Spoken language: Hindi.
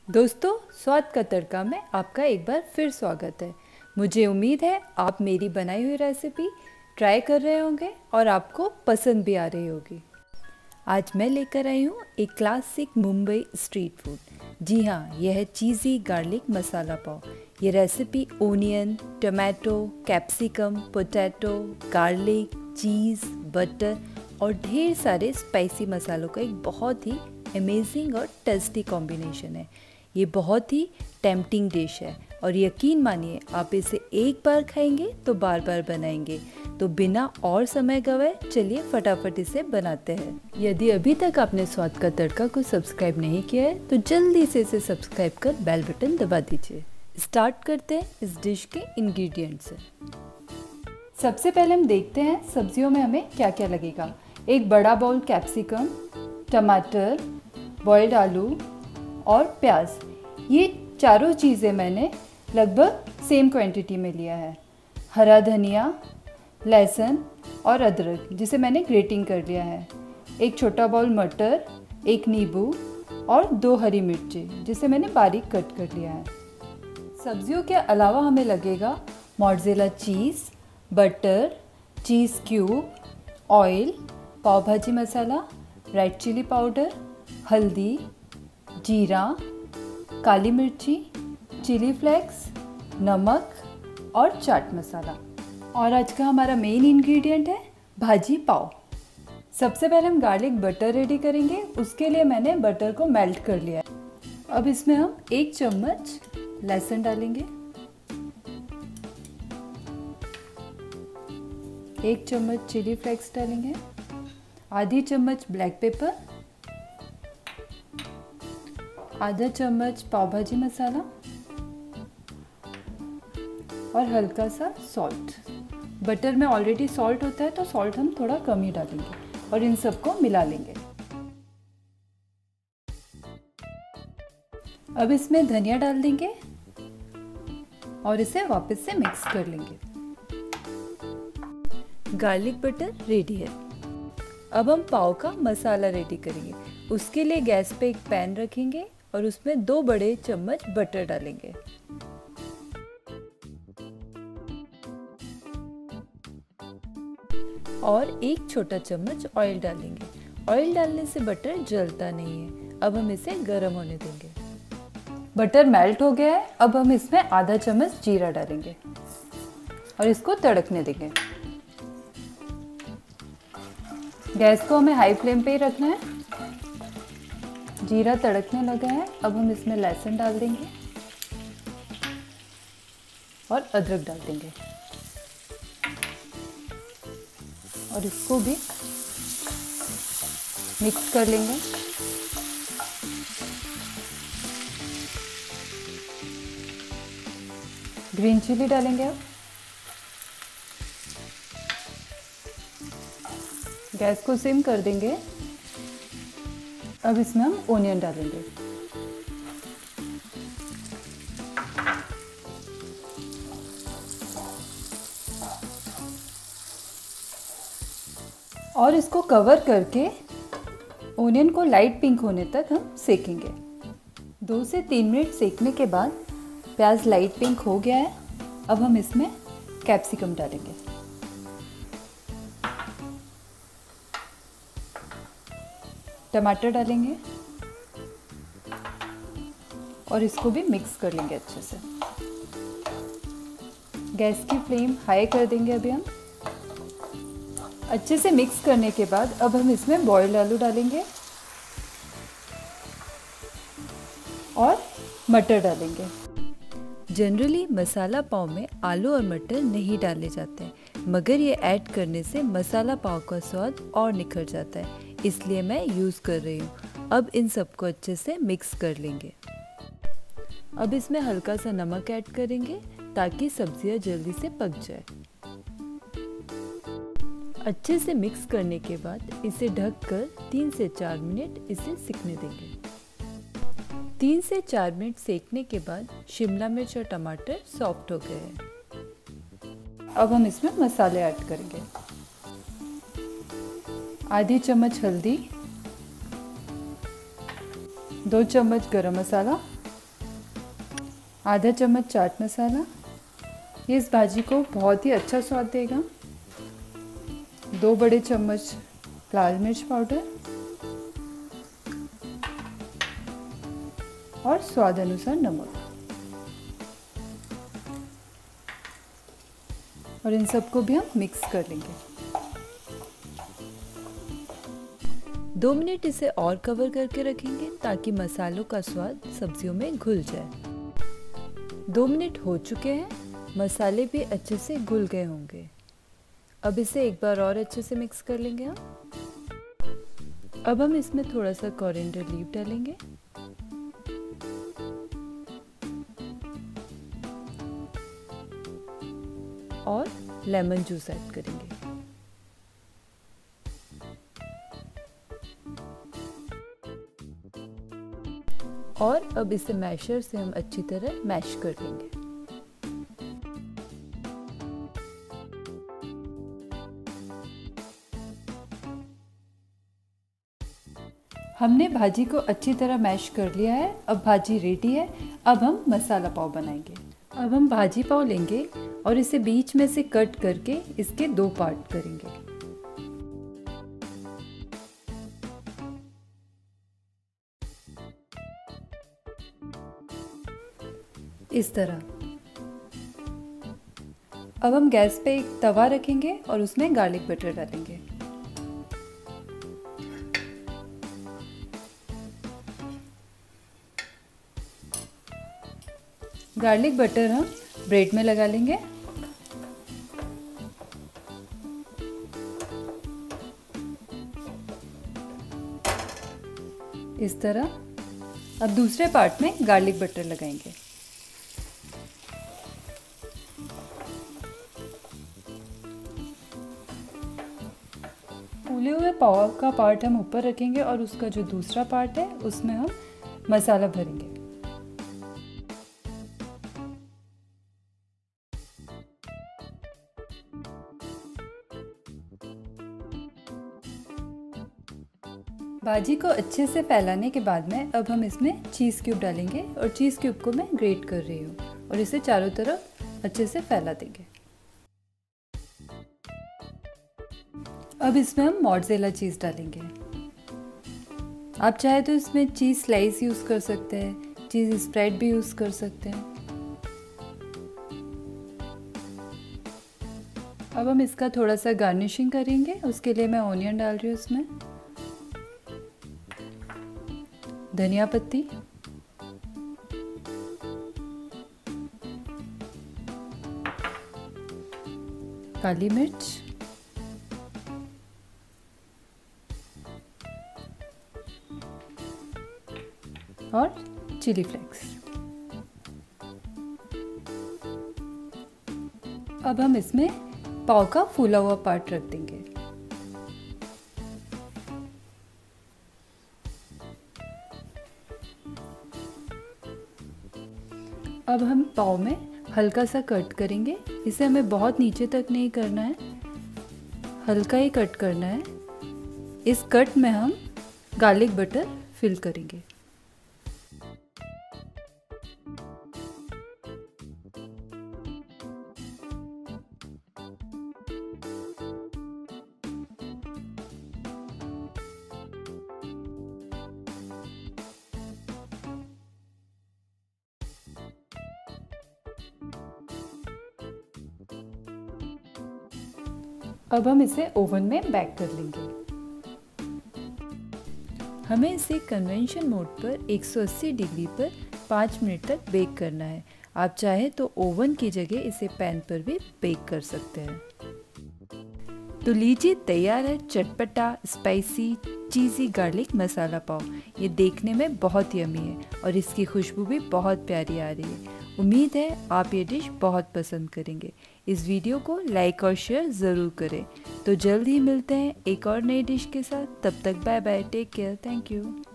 दोस्तों, स्वाद का तड़का में आपका एक बार फिर स्वागत है। मुझे उम्मीद है आप मेरी बनाई हुई रेसिपी ट्राई कर रहे होंगे और आपको पसंद भी आ रही होगी। आज मैं लेकर आई हूँ एक क्लासिक मुंबई स्ट्रीट फूड। जी हाँ, यह है चीज़ी गार्लिक मसाला पाव। ये recipe onion, tomato, capsicum, potato, garlic, cheese, butter और ढेर सारे स्पाइसी मसालों का एक बहुत ही अमेजिंग और टेस्टी कॉम्बिनेशन है। ये बहुत ही टेम्पटिंग डिश है और यकीन मानिए आप इसे एक बार खाएंगे तो बार बार बनाएंगे। तो बिना और समय गवाए चलिए फटाफट इसे बनाते हैं। यदि अभी तक आपने स्वाद का तड़का को सब्सक्राइब नहीं किया है तो जल्दी से इसे सब्सक्राइब कर बेल बटन दबा दीजिए। स्टार्ट करते हैं इस डिश के इंग्रेडिएंट्स से। सबसे पहले हम देखते हैं सब्जियों में हमें क्या क्या लगेगा। एक बड़ा बाउल कैप्सिकम, टमाटर, बॉइल्ड आलू और प्याज। ये चारों चीज़ें मैंने लगभग सेम क्वांटिटी में लिया है। हरा धनिया, लहसुन और अदरक जिसे मैंने ग्रेटिंग कर लिया है। एक छोटा बाउल मटर, एक नींबू और 2 हरी मिर्ची जिसे मैंने बारीक कट कर लिया है। सब्जियों के अलावा हमें लगेगा mozzarella cheese, butter, cheese cube, oil, pav bhaji masala, red chilli powder, हल्दी, जीरा, काली मिर्ची, चिली फ्लेक्स, नमक और चाट मसाला। और आज का हमारा मेन इंग्रेडिएंट है भाजी पाव। सबसे पहले हम गार्लिक बटर रेडी करेंगे। उसके लिए मैंने बटर को मेल्ट कर लिया है। अब इसमें हम 1 चम्मच लहसुन डालेंगे, 1 चम्मच चिली फ्लेक्स डालेंगे, आधी चम्मच ब्लैक पेपर, आधा चम्मच पाव भाजी मसाला और हल्का सा सॉल्ट। बटर में ऑलरेडी सॉल्ट होता है तो सॉल्ट हम थोड़ा कम ही डालेंगे और इन सबको मिला लेंगे। अब इसमें धनिया डाल देंगे और इसे वापस से मिक्स कर लेंगे। गार्लिक बटर रेडी है। अब हम पाव का मसाला रेडी करेंगे। उसके लिए गैस पे एक पैन रखेंगे और उसमें 2 बड़े चम्मच बटर डालेंगे। और 1 छोटा चम्मच ऑयल डालेंगे। ऑयल डालने से बटर जलता नहीं है। अब हम इसे गर्म होने देंगे। बटर मेल्ट हो गया है। अब हम इसमें आधा चम्मच जीरा डालेंगे और इसको तड़कने देंगे। गैस को हमें हाई फ्लेम पे ही रखना है। जीरा तड़कने लगा है। अब हम इसमें लहसुन डाल देंगे और अदरक डाल देंगे और इसको भी मिक्स कर लेंगे। ग्रीन चिली डालेंगे। अब गैस को सिम कर देंगे। अब इसमें हम ओनियन डालेंगे। और इसको कवर करके ओनियन को लाइट पिंक होने तक हम सेकेंगे। 2 से 3 मिनट सेकने के बाद प्याज लाइट पिंक हो गया है। अब हम इसमें कैप्सिकम डालेंगे। टमाटर डालेंगे और इसको भी मिक्स कर लेंगे अच्छे से। गैस की फ्लेम हाई कर देंगे। अभी हम अच्छे से मिक्स करने के बाद अब हम इसमें बॉइल्ड आलू डालेंगे और मटर डालेंगे। जनरली मसाला पाव में आलू और मटर नहीं डाले जाते हैं, मगर ये ऐड करने से मसाला पाव का स्वाद और निखर जाता है, इसलिए मैं यूज़ कर रही हूँ। अब इन सबको अच्छे से मिक्स कर लेंगे। अब इसमें हल्का सा नमक ऐड करेंगे ताकि सब्जियाँ जल्दी से पक जाए। अच्छे से मिक्स करने के बाद इसे ढककर 3 से 4 मिनट इसे सिकने देंगे। 3 से 4 मिनट सेकने के बाद शिमला मिर्च और टमाटर सॉफ्ट हो गए हैं। अब हम इसमें मसाले ऐड करेंगे। आधी चम्मच हल्दी, 2 चम्मच गरम मसाला, आधा चम्मच चाट मसाला, ये इस भाजी को बहुत ही अच्छा स्वाद देगा। 2 बड़े चम्मच लाल मिर्च पाउडर और स्वाद अनुसार नमक, और इन सबको भी हम मिक्स कर लेंगे। 2 मिनट इसे और कवर करके रखेंगे ताकि मसालों का स्वाद सब्जियों में घुल जाए। 2 मिनट हो चुके हैं, मसाले भी अच्छे से घुल गए होंगे। अब इसे एक बार और अच्छे से मिक्स कर लेंगे हम। अब हम इसमें थोड़ा सा कोरिएंडर लीफ डालेंगे और लेमन जूस ऐड करेंगे। और अब इसे मैशर से हम अच्छी तरह मैश कर लेंगे। हमने भाजी को अच्छी तरह मैश कर लिया है। अब भाजी रेडी है। अब हम मसाला पाव बनाएंगे। अब हम भाजी पाव लेंगे और इसे बीच में से कट करके इसके 2 पार्ट करेंगे। इस तरह। अब हम गैस पे एक तवा रखेंगे और उसमें गार्लिक बटर डालेंगे। गार्लिक बटर हम ब्रेड में लगा लेंगे। इस तरह। अब दूसरे पार्ट में गार्लिक बटर लगाएंगे। फूले हुए पाव का पार्ट हम ऊपर रखेंगे और उसका जो दूसरा पार्ट है उसमें हम मसाला भरेंगे। भाजी को अच्छे से फैलाने के बाद में अब हम इसमें चीज़ क्यूब डालेंगे और चीज़ क्यूब को मैं ग्रेट कर रही हूँ और इसे चारों तरफ अच्छे से फैला देंगे। अब इसमें हम मोज़रेला चीज़ डालेंगे। आप चाहे तो इसमें चीज़ स्लाइस यूज़ कर सकते हैं, चीज़ स्प्रेड भी यूज़ कर सकते हैं। अब हम इसका थोड़ा सा गार्निशिंग करेंगे। उसके लिए मैं ऑनियन डाल रही हूँ इसमें, धनिया पत्ती, काली मिर्च, और चिली फ्लेक्स। अब हम इसमें पाव का फूला हुआ पार्ट रख देंगे। अब हम पाव में हल्का सा कट करेंगे। इसे हमें बहुत नीचे तक नहीं करना है, हल्का ही कट करना है। इस कट में हम गार्लिक बटर फिल करेंगे। अब हम इसे ओवन में बेक कर लेंगे। हमें इसे कन्वेंशन मोड पर 180 डिग्री पर 5 मिनट तक बेक करना है। आप चाहे तो ओवन की जगह इसे पैन पर भी बेक कर सकते हैं। तो लीजिए, तैयार है चटपटा स्पाइसी चीज़ी गार्लिक मसाला पाव। ये देखने में बहुत यम्मी है और इसकी खुशबू भी बहुत प्यारी आ रही है। उम्मीद है आप ये डिश बहुत पसंद करेंगे। इस वीडियो को लाइक और शेयर ज़रूर करें। तो जल्द ही मिलते हैं एक और नई डिश के साथ। तब तक bye bye, take care, thank you.